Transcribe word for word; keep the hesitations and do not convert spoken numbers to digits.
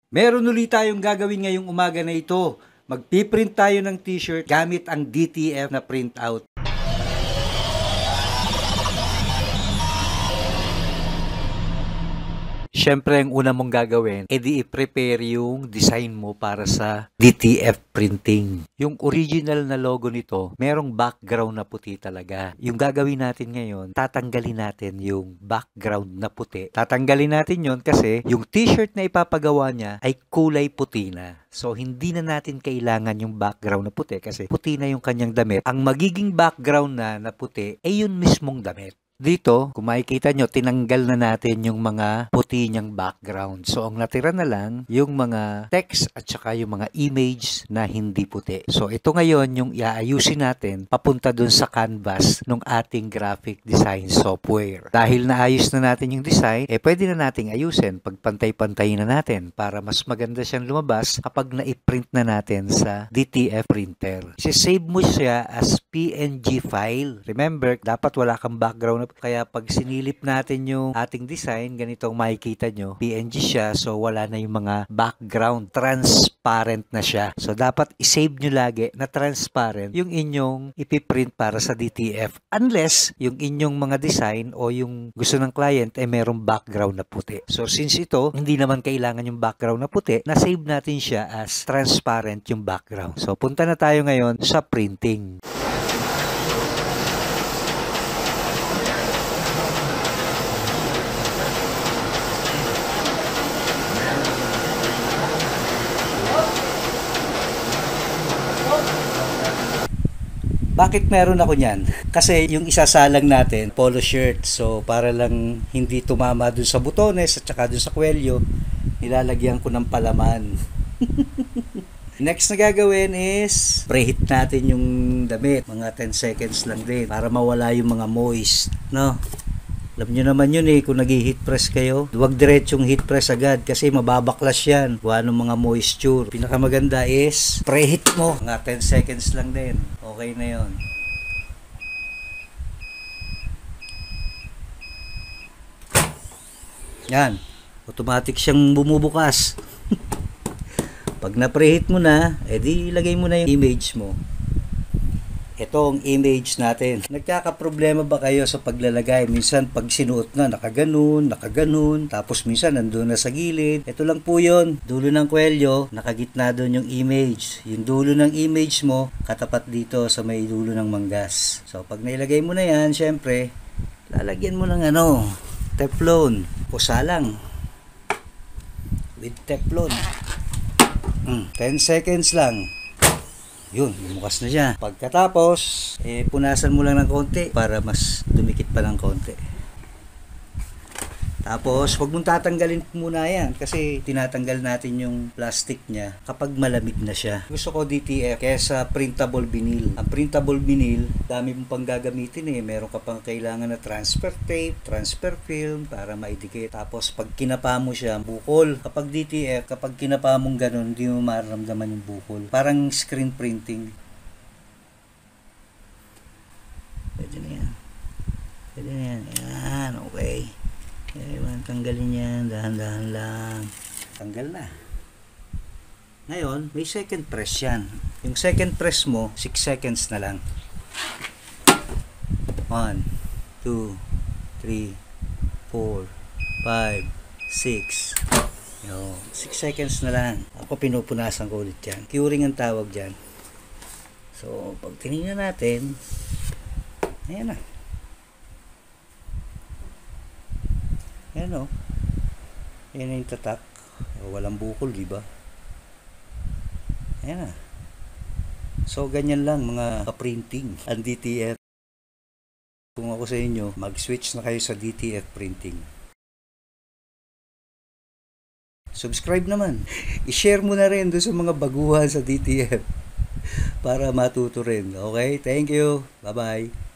Meron ulit tayong gagawin ngayong umaga na ito. Magpiprint tayo ng t-shirt gamit ang D T F na printout. Siyempre, ang una mong gagawin, edi i-prepare yung design mo para sa D T F printing. Yung original na logo nito, merong background na puti talaga. Yung gagawin natin ngayon, tatanggalin natin yung background na puti. Tatanggalin natin yon kasi yung t-shirt na ipapagawa niya ay kulay puti na. So, hindi na natin kailangan yung background na puti kasi puti na yung kanyang damit. Ang magiging background na na puti ay yun mismong damit. Dito, kung makikita nyo, tinanggal na natin yung mga puti niyang background. So, ang natira na lang, yung mga text at saka yung mga image na hindi puti. So, ito ngayon yung iaayusin natin papunta dun sa canvas ng ating graphic design software. Dahil naayos na natin yung design, eh pwede na nating ayusin. Pagpantay-pantayin na natin para mas maganda siyang lumabas kapag na-print na natin sa D T F printer. I-save mo siya as P N G file. Remember, dapat wala kang background. Kaya pag sinilip natin yung ating design, ganitong makikita nyo, P N G siya, so wala na yung mga background. Transparent na siya. So dapat isave nyo lagi na transparent yung inyong ipiprint para sa D T F. Unless yung inyong mga design o yung gusto ng client ay eh, merong background na puti. So since ito, hindi naman kailangan yung background na puti, na-save natin siya as transparent yung background. So punta na tayo ngayon sa printing. Bakit meron ako niyan? Kasi yung isasalang natin, polo shirt. So, para lang hindi tumama dun sa butones at saka dun sa kwelyo, nilalagyan ko ng palaman. Next na gagawin is, preheat natin yung damit. Mga ten seconds lang din para mawala yung mga moist. No? Alam nyo naman yun eh, kung nag-heat press kayo, huwag diretsong heat press agad kasi mababaklas yan. Kung anong mga moisture. Pinakamaganda is, preheat mo. Mga ten seconds lang din. Okay na yun. Yan. Automatic siyang bumubukas. Pag na-preheat mo na, edi ilagay mo na yung image mo. Ito ang image natin. Nagkakaproblema ba kayo sa paglalagay? Minsan pag sinuot na, nakaganon, nakaganon, tapos minsan nandun na sa gilid. Ito lang po yun. Dulo ng kwelyo, nakagitna doon yung image. Yung dulo ng image mo, katapat dito sa may dulo ng manggas. So pag nailagay mo na yan, syempre, lalagyan mo ng ano, teflon o salang. With teflon. Hmm, ten seconds lang. Yun, bumukas na siya. Pagkatapos, eh, punasan mo lang ng konti para mas dumikit pa ng konti. Tapos, huwag mong tatanggalin muna yan kasi tinatanggal natin yung plastic niya kapag malamig na siya. Gusto ko D T F kesa printable vinyl. Ang printable vinyl, dami mong pang gagamitin eh. Meron ka pang kailangan na transfer tape, transfer film para maidikit. Tapos, pag kinapa mo siya, bukol. Kapag D T F, kapag kinapa mong ganun, hindi mo mararamdaman yung bukol. Parang screen printing. Pwede na yan. Pwede na yan. Yan, okay. Ewan, tanggalin yan, dahan-dahan lang. Tanggal na. Ngayon, may second press yan. Yung second press mo, six seconds na lang. one, two, three, four, five, six. Yo, six seconds na lang. Ako pinupunasan ko ulit yan. Curing ang tawag dyan. So, pag tinignan natin, ayan na. Ayan o. Ayan na yung tatak. Walang bukol, diba? Ayan na. So, ganyan lang mga printing ang D T F. Kung ako sa inyo, mag-switch na kayo sa D T F printing. Subscribe naman. I-share mo na rin doon sa mga baguhan sa D T F para matuto rin. Okay? Thank you. Bye-bye.